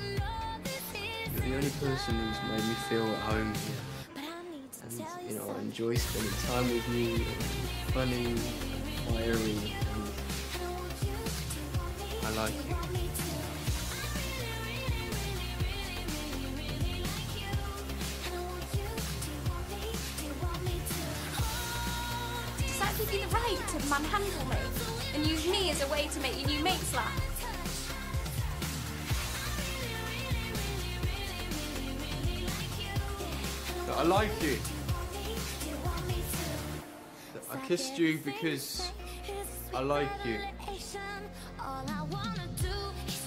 You're the only person who's made me feel at home here. And, you know, I enjoy spending time with you. You're funny and fiery, and I like you. Does that give you the right to manhandle me and use me as a way to make your new mates laugh? I like you. I kissed you because I like you.